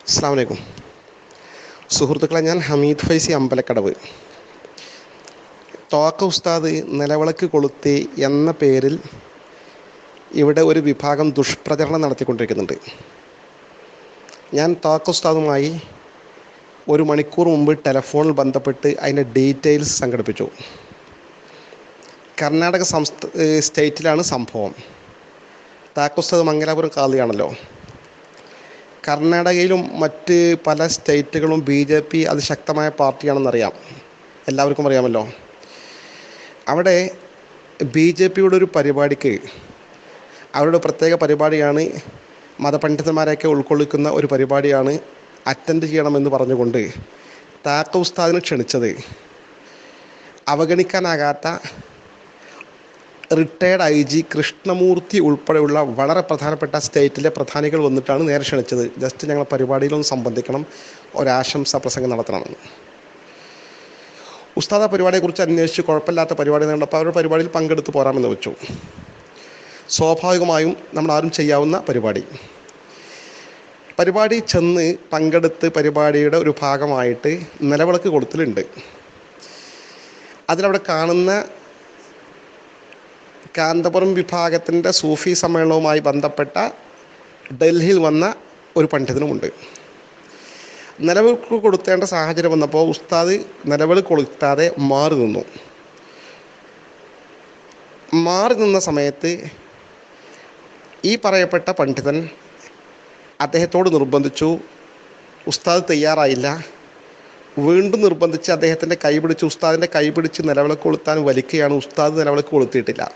അസ്സലാമു അലൈക്കും സുഹൃത്തുക്കളെ, ഞാൻ ഹമീദ് ഫൈസി അമ്പലക്കടവ്. തോക്ക ഉസ്താദ് നിലവിളക്ക് കൊളുത്തി എന്ന പേരിൽ ഇവിടെ ഒരു വിഭാഗം ദുഷ്പ്രചരണം നടത്തിക്കൊണ്ടിരിക്കുന്നുണ്ട്. ഞാൻ തോക്ക ഉസ്താദുമായി 1 മണിക്കൂർ മുമ്പ് ടെലഫോണിൽ ബന്ധപ്പെട്ട് അതിൻ്റെ ഡീറ്റെയിൽസ് സംഘടിപ്പിച്ചു. കർണാടക സ്റ്റേറ്റിലാണ് സംഭവം. തോക്ക ഉസ്താദ് മംഗലാപുരം കാളിയാണല്ലോ. കർണാടകയിലും മറ്റ് പല സ്റ്റേറ്റുകളും BJP അതിശക്തമായ പാർട്ടിയാണെന്നറിയാം, എല്ലാവർക്കും അറിയാമല്ലോ. അവിടെ BJPയുടെ ഒരു പരിപാടിക്ക്, അവരുടെ പ്രത്യേക പരിപാടിയാണ്, മതപണ്ഡിതന്മാരെയൊക്കെ ഉൾക്കൊള്ളിക്കുന്ന ഒരു പരിപാടിയാണ്, അറ്റൻഡ് ചെയ്യണമെന്ന് പറഞ്ഞുകൊണ്ട് തോക്ക ഉസ്താദിനെ ക്ഷണിച്ചത് അവഗണിക്കാനാകാത്ത റിട്ടയർഡ് IG കൃഷ്ണമൂർത്തി ഉൾപ്പെടെയുള്ള വളരെ പ്രധാനപ്പെട്ട സ്റ്റേറ്റിലെ പ്രധാനികൾ വന്നിട്ടാണ് നേരെ ക്ഷണിച്ചത്. ജസ്റ്റ് ഞങ്ങൾ പരിപാടിയിലൊന്ന് സംബന്ധിക്കണം, ഒരാശംസാ പ്രസംഗം നടത്തണമെന്ന്. ഉസ്താദ് ആ പരിപാടിയെക്കുറിച്ച് അന്വേഷിച്ച് കുഴപ്പമില്ലാത്ത പരിപാടി കണ്ടപ്പോൾ അവരുടെ പരിപാടിയിൽ പങ്കെടുത്ത് പോരാമെന്ന് വെച്ചു. സ്വാഭാവികമായും നമ്മളാരും ചെയ്യാവുന്ന പരിപാടി ചെന്ന് പങ്കെടുത്ത് പരിപാടിയുടെ ഒരു ഭാഗമായിട്ട് നിലവിളക്ക് കൊളുത്തലുണ്ട്. അതിലവിടെ കാണുന്ന കാന്തപുരം വിഭാഗത്തിൻ്റെ സൂഫി സമ്മേളനവുമായി ബന്ധപ്പെട്ട ഡൽഹിയിൽ വന്ന ഒരു പണ്ഡിതനുമുണ്ട്. നിലവിളക്ക് കൊളുത്തേണ്ട സാഹചര്യം വന്നപ്പോൾ ഉസ്താദ് നിലവിളക്ക് കൊളുത്താതെ മാറി നിന്ന സമയത്ത് ഈ പറയപ്പെട്ട പണ്ഡിതൻ അദ്ദേഹത്തോട് നിർബന്ധിച്ചു. ഉസ്താദ് തയ്യാറായില്ല. വീണ്ടും നിർബന്ധിച്ച് അദ്ദേഹത്തിൻ്റെ ഉസ്താദിൻ്റെ കൈ പിടിച്ച് നിലവിളക്ക് കൊളുത്താൻ വലിക്കുകയാണ്. ഉസ്താദ് നിലവിളക്ക് കൊളുത്തിയിട്ടില്ല.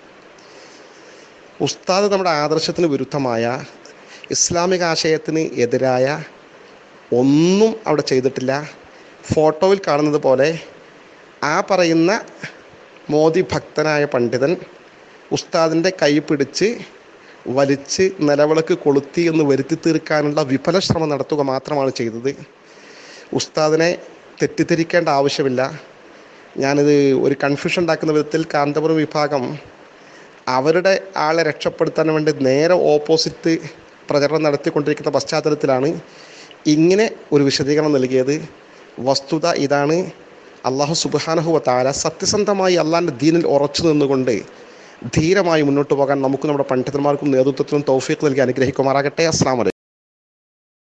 ഉസ്താദ് നമ്മുടെ ആദർശത്തിന് വിരുദ്ധമായ, ഇസ്ലാമിക ആശയത്തിന് എതിരായ ഒന്നും അവിടെ ചെയ്തിട്ടില്ല. ഫോട്ടോയിൽ കാണുന്നത് പോലെ ആ പറയുന്ന മോദി ഭക്തനായ പണ്ഡിതൻ ഉസ്താദിൻ്റെ കൈ പിടിച്ച് വലിച്ച് നിലവിളക്ക് കൊളുത്തി എന്ന് വരുത്തി തീർക്കാനുള്ള വിഫല ശ്രമം നടത്തുക മാത്രമാണ് ചെയ്തത്. ഉസ്താദിനെ തെറ്റിദ്ധരിക്കേണ്ട ആവശ്യമില്ല. ഞാനിത് ഒരു കൺഫ്യൂഷൻ ഉണ്ടാക്കുന്ന വിധത്തിൽ കാന്തപുരം വിഭാഗം അവരുടെ ആളെ രക്ഷപ്പെടുത്താൻ വേണ്ടി നേരെ ഓപ്പോസിറ്റ് പ്രചരണം നടത്തിക്കൊണ്ടിരിക്കുന്ന പശ്ചാത്തലത്തിലാണ് ഇങ്ങനെ ഒരു വിശദീകരണം നൽകിയത്. വസ്തുത ഇതാണ്. അല്ലാഹു സുബ്ഹാനഹു വ തആല സത്യസന്ധമായി അള്ളാഹിൻ്റെ ദീനിൽ ഉറച്ചു നിന്നുകൊണ്ട് ധീരമായി മുന്നോട്ട് പോകാൻ നമുക്ക് നമ്മുടെ പണ്ഡിതന്മാർക്കും നേതൃത്വത്തിനും തൗഫീഖ് നൽകി അനുഗ്രഹിക്കുമാറാകട്ടെ. അസ്സലാമു അലൈക്കും.